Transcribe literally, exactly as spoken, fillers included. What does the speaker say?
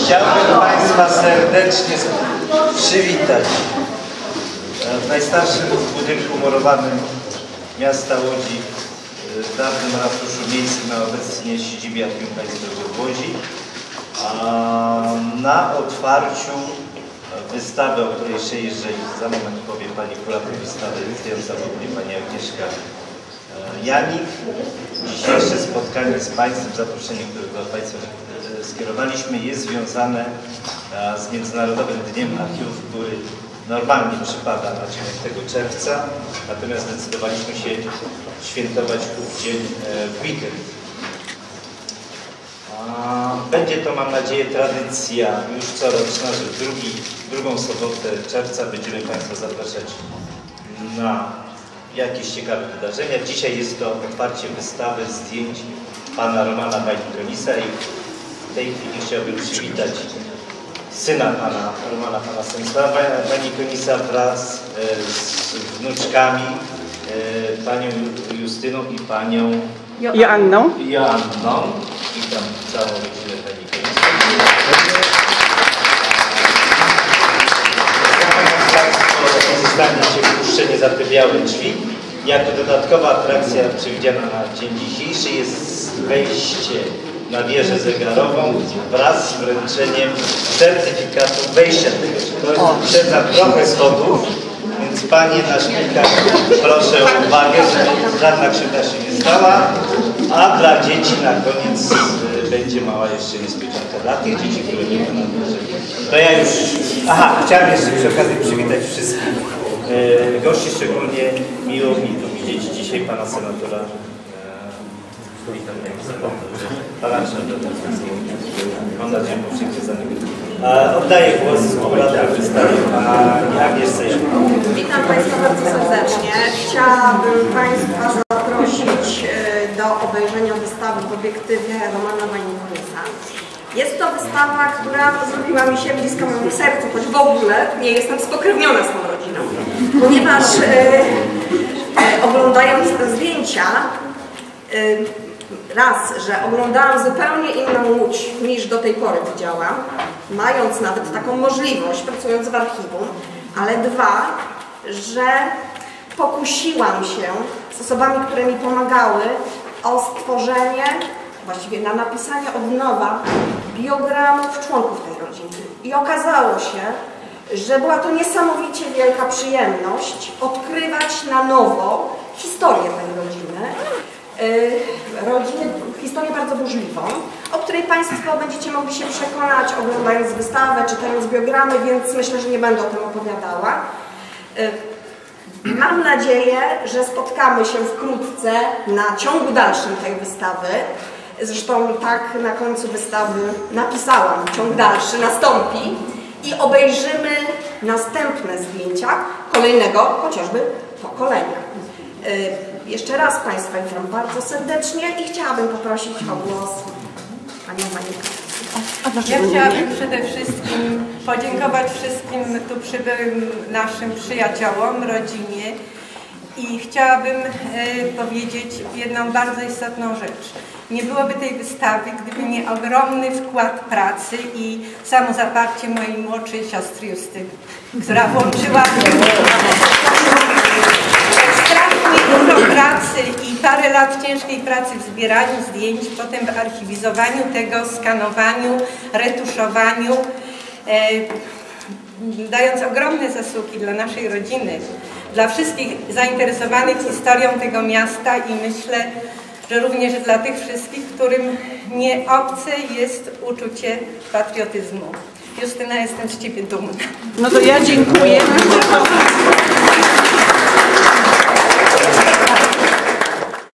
Chciałbym Państwa serdecznie przywitać w najstarszym budynku murowanym miasta Łodzi, w dawnym ratuszu miejskim, a obecnie siedzibie Archiwum Państwowego w Łodzi, na otwarciu wystawy, o której jeszcze za moment powie Pani kurator wystawy, licytująca mnie Pani Agnieszka Janik. Dzisiejsze spotkanie z Państwem, zaproszenie, które do Państwa skierowaliśmy, jest związane z Międzynarodowym Dniem Archiwów, który normalnie przypada na dziewiątego czerwca, natomiast zdecydowaliśmy się świętować ów dzień w weekend. Będzie to, mam nadzieję, tradycja już coroczna, że w drugi, drugą sobotę czerwca będziemy Państwa zapraszać na jakieś ciekawe wydarzenia. Dzisiaj jest to otwarcie wystawy zdjęć Pana Romana Bajnkonisa i w tej chwili chciałbym przywitać syna Pana Romana, Pana Stanisława Bajnkonisa wraz z wnuczkami, Panią Justyną i Panią Joanną. Joanną. Witam całą rodzinę Bajnkonisa. Zostanie się wpuszczenie za te białe drzwi. Jako dodatkowa atrakcja przewidziana na dzień dzisiejszy jest wejście na wieżę zegarową wraz z wręczeniem certyfikatu wejścia tego. To wyprzedza trochę schodów, więc Panie na szpilkach proszę o uwagę, że żadna krzywda się nie stała, a dla dzieci na koniec będzie mała jeszcze niespodzianka dla tych dzieci, które nie będą wierzyli. To ja już... Aha, chciałem jeszcze przy okazji przywitać wszystkich e, gości, szczególnie miło mi tu widzieć dzisiaj Pana Senatora. E, witam Pana Senatora. Mam nadzieję, że powszechnie za niego. E, oddaję głos kurator wystawy Pana Agnieszce Janik. Witam Państwa bardzo serdecznie. Chciałabym Państwa zaprosić do obejrzenia wystawy w obiektywie Romana Bajnkonisa. Jest to wystawa, która zrobiła mi się bliska mojemu sercu, choć w ogóle nie jestem spokrewniona z tą rodziną, ponieważ e, e, oglądając te zdjęcia, e, raz, że oglądałam zupełnie inną Łódź niż do tej pory widziałam, mając nawet taką możliwość, pracując w archiwum, ale dwa, że pokusiłam się z osobami, które mi pomagały, o stworzenie, właściwie na napisanie od nowa biogramów członków tej rodziny. I okazało się, że była to niesamowicie wielka przyjemność odkrywać na nowo historię tej rodziny. Yy, rodziny, historię bardzo burzliwą, o której Państwo będziecie mogli się przekonać, oglądając wystawę, czytając biogramy, więc myślę, że nie będę o tym opowiadała. Yy, Mam nadzieję, że spotkamy się wkrótce na ciągu dalszym tej wystawy. Zresztą tak na końcu wystawy napisałam, ciąg dalszy nastąpi i obejrzymy następne zdjęcia kolejnego chociażby pokolenia. Yy, jeszcze raz Państwa witam bardzo serdecznie i chciałabym poprosić o głos Panią Manikę. Ja chciałabym przede wszystkim podziękować wszystkim tu przybyłym naszym przyjaciołom, rodzinie i chciałabym e, powiedzieć jedną bardzo istotną rzecz. Nie byłoby tej wystawy, gdyby nie ogromny wkład pracy i samozaparcie mojej młodszej siostry Justyny, która włączyła strasznie dużo pracy i parę lat ciężkiej pracy w zbieraniu zdjęć, potem w archiwizowaniu tego, skanowaniu, retuszowaniu, e, dając ogromne zasługi dla naszej rodziny, dla wszystkich zainteresowanych historią tego miasta i myślę, że również dla tych wszystkich, którym nie obce jest uczucie patriotyzmu. Justyna, jestem z Ciebie dumna. No to ja dziękuję.